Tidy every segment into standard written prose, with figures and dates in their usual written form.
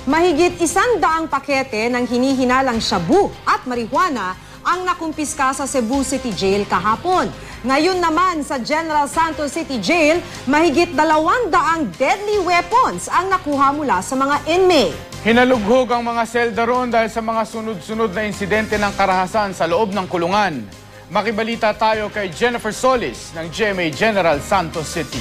Mahigit 100 pakete ng hinihinalang shabu at marijuana ang nakumpiska sa Cebu City Jail kahapon. Ngayon naman sa GenSan City Jail, mahigit 200 deadly weapons ang nakuha mula sa mga inmate. Hinalughog ang mga selda roon dahil sa mga sunod-sunod na insidente ng karahasan sa loob ng kulungan. Makibalita tayo kay Jennifer Solis ng GMA General Santos City.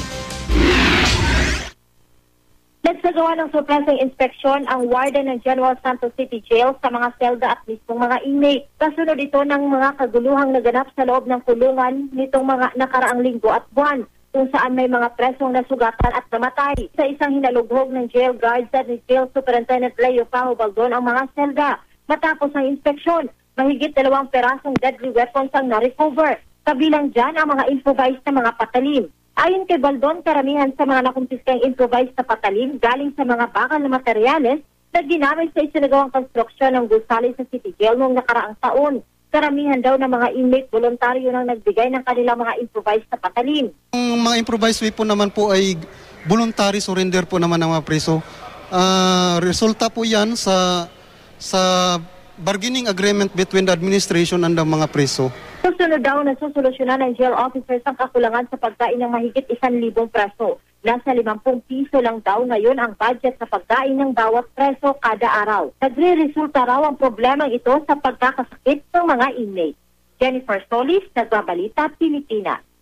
Nagsagawa ng surprising inspeksyon ang warden ng General Santos City Jail sa mga selda at mismong mga inmate. Kasunod ito ng mga kaguluhang naganap sa loob ng kulungan nitong mga nakaraang linggo at buwan, kung saan may mga presong nasugatan at namatay. Sa isang hinalughog ng jail guards at ni Jail Superintendent Leo Baldon ang mga selda. Matapos ang inspeksyon, mahigit 2 perasong deadly weapons ang na-recover. Kabilang dyan ang mga improvised na mga patalim. Ayon kay Baldon, karamihan sa mga nakumpiskang improvised na patalim galing sa mga bakal na materyales na ginamit sa isinagawang konstruksyon ng gusali sa City Jail noong nakaraang taon. Karamihan daw ng mga inmate voluntaryo nang nagbigay ng kanilang mga improvised na patalim. Ang mga improvised weapon naman po ay voluntary surrender po naman ng mga preso. Resulta po yan sa bargaining agreement between the administration and the mga preso. Susunod daw na susolusyonan ng jail officers ang kakulangan sa pagkain ng mahigit 1,000 preso. Nasa 50 piso lang daw ngayon ang budget sa pagkain ng bawat preso kada araw. Nagre-resulta raw ang problemang ito sa pagkakasakit ng mga inmate. Jennifer Solis, Balita Pilipinas.